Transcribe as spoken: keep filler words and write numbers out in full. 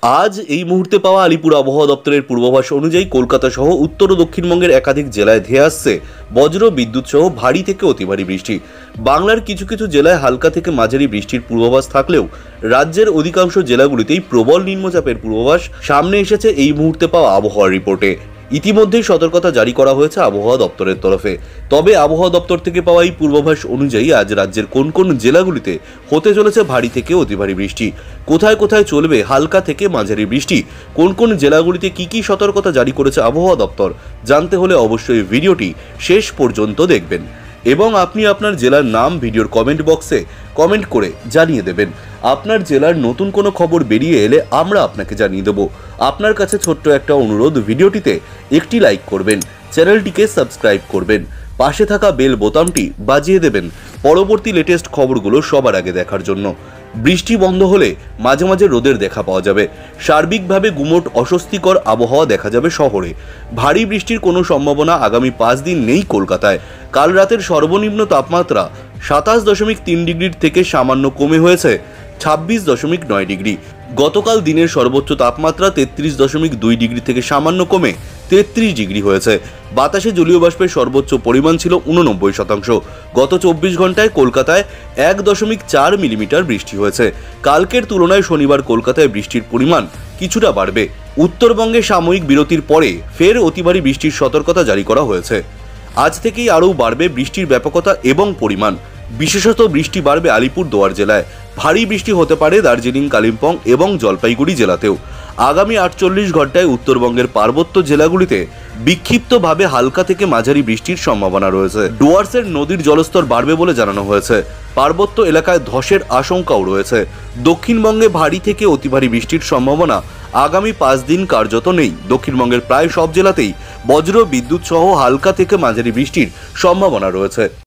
আজ এই মুহূর্তে পাওয়া আলিপুর আবহাওয়া দপ্তরের পূর্বাভাস অনুযায়ী কলকাতা সহ উত্তর ও দক্ষিণবঙ্গের একাধিক জেলায় ধেয়ে আসছে বজ্র বিদ্যুৎ সহ ভারী থেকে অতি ভারী বৃষ্টি। বাংলার কিছু কিছু জেলায় হালকা থেকে মাঝারি বৃষ্টির পূর্বাভাস থাকলেও রাজ্যের অধিকাংশ জেলাগুলিতেই প্রবল নিম্নচাপের পূর্বাভাস সামনে এসেছে এই মুহূর্তে পাওয়া আবহাওয়ার রিপোর্টে। ইতিমধ্যেই সতর্কতা জারি করা হয়েছে আবহাওয়া দপ্তরের তরফে। তবে আবহাওয়া দপ্তর থেকে পাওয়া এই পূর্বাভাস অনুযায়ী আজ রাজ্যের কোন কোন জেলাগুলিতে হতে চলেছে ভারী থেকে অতি ভারী বৃষ্টি, কোথায় কোথায় চলবে হালকা থেকে মাঝারি বৃষ্টি, কোন কোন জেলাগুলিতে কি কি সতর্কতা জারি করেছে আবহাওয়া দপ্তর, জানতে হলে অবশ্যই ভিডিওটি শেষ পর্যন্ত দেখবেন এবং আপনি আপনার জেলার নাম ভিডিওর কমেন্ট বক্সে কমেন্ট করে জানিয়ে দেবেন। আপনার জেলার নতুন কোনো খবর বেরিয়ে এলে আমরা আপনাকে জানিয়ে দেব। আপনার কাছে ছোট্ট একটা অনুরোধ, ভিডিওটিতে একটি লাইক করবেন, চ্যানেলটিকে সাবস্ক্রাইব করবেন, পাশে থাকা বেল বোতামটি বাজিয়ে দেবেন পরবর্তী লেটেস্ট খবরগুলো সবার আগে দেখার জন্য। বৃষ্টি বন্ধ হলে মাঝে মাঝে রোদের দেখা পাওয়া যাবে। সার্বিকভাবে গুমোট অস্বস্তিকর আবহাওয়া দেখা যাবে শহরে। ভারী বৃষ্টির কোনো সম্ভাবনা আগামী পাঁচ দিন নেই কলকাতায়। কাল রাতের সর্বনিম্ন তাপমাত্রা সাতাশ দশমিক তিন ডিগ্রির থেকে সামান্য কমে হয়েছে ছাব্বিশ দশমিক নয় ডিগ্রি। গতকাল দিনের সর্বোচ্চ তাপমাত্রা তেত্রিশ দশমিক দুই ডিগ্রি থেকে সামান্য কমে তেত্রিশ ডিগ্রি হয়েছে। বাতাসে জলীয় বাষ্পের সর্বোচ্চ পরিমাণ ছিল উননব্বই শতাংশ। গত চব্বিশ ঘন্টায় কলকাতায় এক দশমিক চার মিলিমিটার বৃষ্টি হয়েছে। কালকের তুলনায় শনিবার কলকাতায় বৃষ্টির পরিমাণ কিছুটা বাড়বে। উত্তরবঙ্গে সাময়িক বিরতির পরে ফের অতিভারী বৃষ্টির সতর্কতা জারি করা হয়েছে। আজ থেকেই আরও বাড়বে বৃষ্টির ব্যাপকতা এবং পরিমাণ। বিশেষত বৃষ্টি বাড়বে আলিপুরদুয়ার জেলায়। ভারী বৃষ্টি হতে পারে দার্জিলিং, কালিম্পং এবং জলপাইগুড়ি জেলাতেও। আগামী আটচল্লিশ ঘন্টায় উত্তরবঙ্গের পার্বত্য জেলাগুলিতে বিক্ষিপ্তভাবে হালকা থেকে মাঝারি বৃষ্টির সম্ভাবনা রয়েছে। ডুয়ার্সের নদীর জলস্তর বাড়বে বলে জানানো হয়েছে। পার্বত্য এলাকায় ধসের আশঙ্কাও রয়েছে। দক্ষিণবঙ্গে ভারী থেকে অতি ভারী বৃষ্টির সম্ভাবনা আগামী পাঁচ দিন কার্যত নেই। দক্ষিণবঙ্গের প্রায় সব জেলাতেই বজ্র বিদ্যুৎ সহ হালকা থেকে মাঝারি বৃষ্টির সম্ভাবনা রয়েছে।